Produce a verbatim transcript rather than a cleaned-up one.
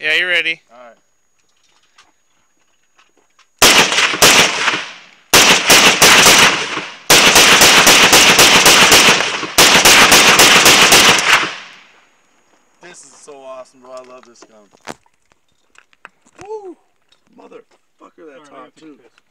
Yeah, you're ready. Alright. This is so awesome, bro. I love this gun. Woo! Motherfucker, that top too.